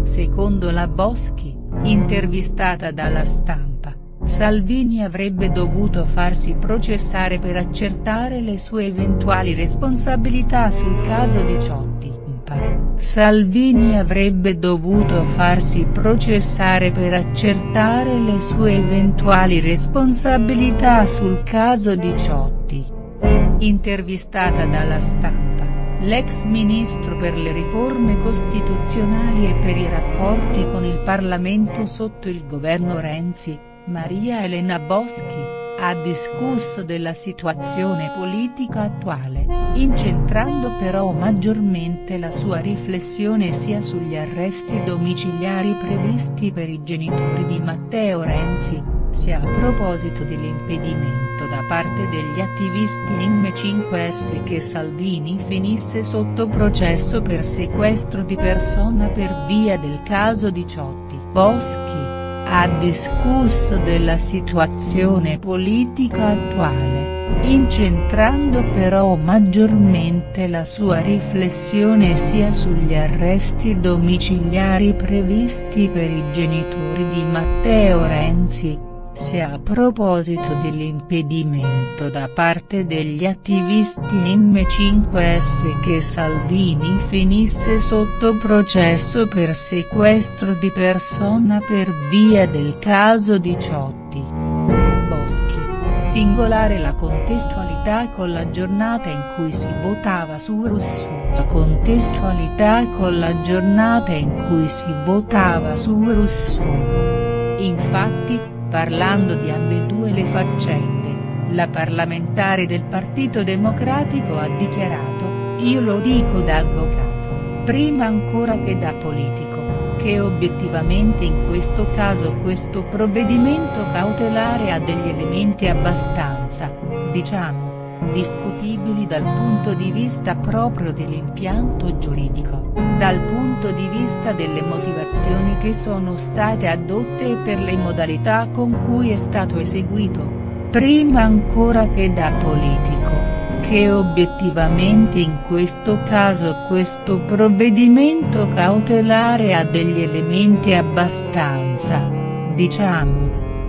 Secondo la Boschi, intervistata dalla Stampa, Salvini avrebbe dovuto farsi processare per accertare le sue eventuali responsabilità sul caso Diciotti. Salvini avrebbe dovuto farsi processare per accertare le sue eventuali responsabilità sul caso Diciotti. Intervistata dalla Stampa, l'ex ministro per le riforme costituzionali e per i rapporti con il Parlamento sotto il governo Renzi, Maria Elena Boschi, ha discusso della situazione politica attuale, incentrando però maggiormente la sua riflessione sia sugli arresti domiciliari previsti per i genitori di Matteo Renzi, sia a proposito dell'impedimento da parte degli attivisti M5S che Salvini finisse sotto processo per sequestro di persona per via del caso Diciotti. Boschi ha discusso della situazione politica attuale, incentrando però maggiormente la sua riflessione sia sugli arresti domiciliari previsti per i genitori di Matteo Renzi, sia a proposito dell'impedimento da parte degli attivisti M5S che Salvini finisse sotto processo per sequestro di persona per via del caso Diciotti. Boschi, singolare la contestualità con la giornata in cui si votava su Rousseau. La contestualità con la giornata in cui si votava su Rousseau. Infatti, parlando di ambedue le faccende, la parlamentare del Partito Democratico ha dichiarato: "Io lo dico da avvocato, prima ancora che da politico, che obiettivamente in questo caso questo provvedimento cautelare ha degli elementi abbastanza, diciamo, discutibili dal punto di vista proprio dell'impianto giuridico, dal punto di vista delle motivazioni che sono state addotte e per le modalità con cui è stato eseguito, prima ancora che da politico, che obiettivamente in questo caso questo provvedimento cautelare ha degli elementi abbastanza, diciamo,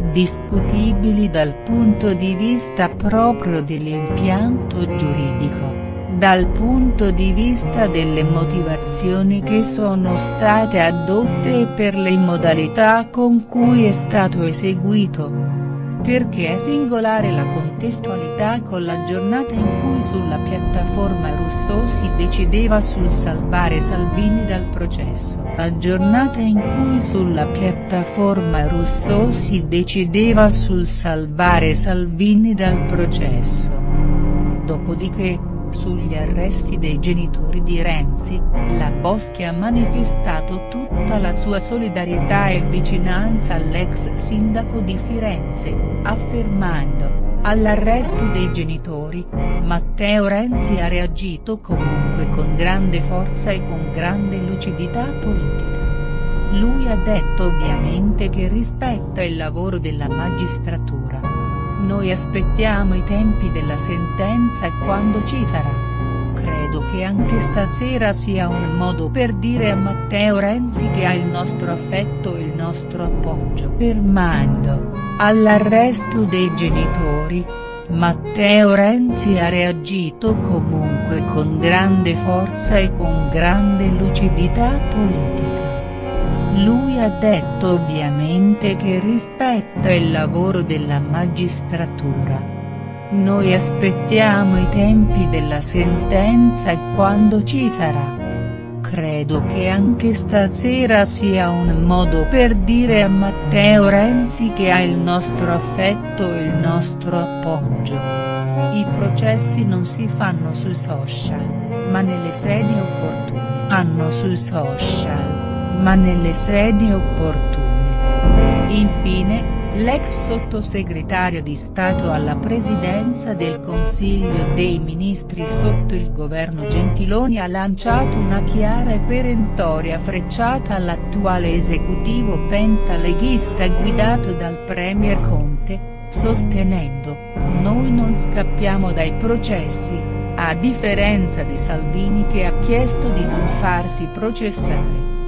discutibili dal punto di vista proprio dell'impianto giuridico, dal punto di vista delle motivazioni che sono state addotte e per le modalità con cui è stato eseguito. Perché è singolare la contestualità con la giornata in cui sulla piattaforma Rousseau si decideva sul salvare Salvini dal processo. La giornata in cui sulla piattaforma Rousseau si decideva sul salvare Salvini dal processo. Dopodiché, sugli arresti dei genitori di Renzi, la Boschi ha manifestato tutta la sua solidarietà e vicinanza all'ex sindaco di Firenze, affermando: "All'arresto dei genitori, Matteo Renzi ha reagito comunque con grande forza e con grande lucidità politica. Lui ha detto ovviamente che rispetta il lavoro della magistratura. Noi aspettiamo i tempi della sentenza e quando ci sarà. Credo che anche stasera sia un modo per dire a Matteo Renzi che ha il nostro affetto e il nostro appoggio." Fermando: "All'arresto dei genitori, Matteo Renzi ha reagito comunque con grande forza e con grande lucidità politica. Lui ha detto ovviamente che rispetta il lavoro della magistratura. Noi aspettiamo i tempi della sentenza e quando ci sarà. Credo che anche stasera sia un modo per dire a Matteo Renzi che ha il nostro affetto e il nostro appoggio. I processi non si fanno sui social, ma nelle sedi opportune. Hanno sui social, ma nelle sedi opportune." Infine, l'ex sottosegretario di Stato alla Presidenza del Consiglio dei Ministri sotto il governo Gentiloni ha lanciato una chiara e perentoria frecciata all'attuale esecutivo pentaleghista guidato dal premier Conte, sostenendo: "Noi non scappiamo dai processi, a differenza di Salvini che ha chiesto di non farsi processare.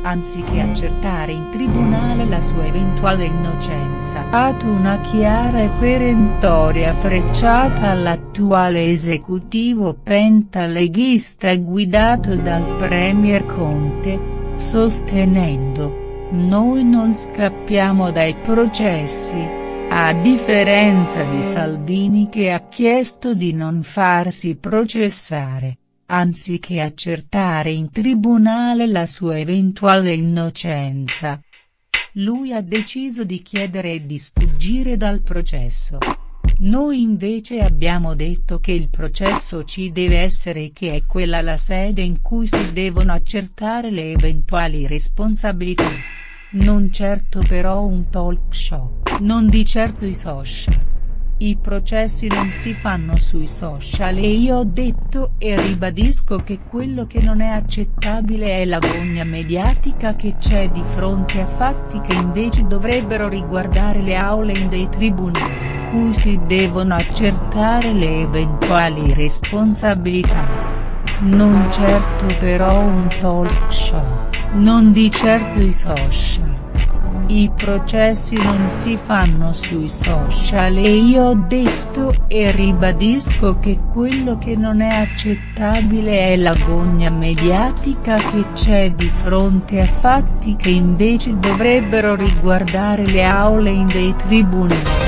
anziché accertare in tribunale la sua eventuale innocenza. Ha dato una chiara e perentoria frecciata all'attuale esecutivo pentaleghista guidato dal premier Conte, sostenendo: "Noi non scappiamo dai processi", a differenza di Salvini che ha chiesto di non farsi processare, anziché accertare in tribunale la sua eventuale innocenza. Lui ha deciso di chiedere e di sfuggire dal processo. Noi invece abbiamo detto che il processo ci deve essere e che è quella la sede in cui si devono accertare le eventuali responsabilità. Non certo però un talk show, non di certo i social. I processi non si fanno sui social e io ho detto e ribadisco che quello che non è accettabile è l'agonia mediatica che c'è di fronte a fatti che invece dovrebbero riguardare le aule in dei tribunali in cui si devono accertare le eventuali responsabilità. Non certo però un talk show, non di certo i social. I processi non si fanno sui social e io ho detto e ribadisco che quello che non è accettabile è l'agonia mediatica che c'è di fronte a fatti che invece dovrebbero riguardare le aule in dei tribunali.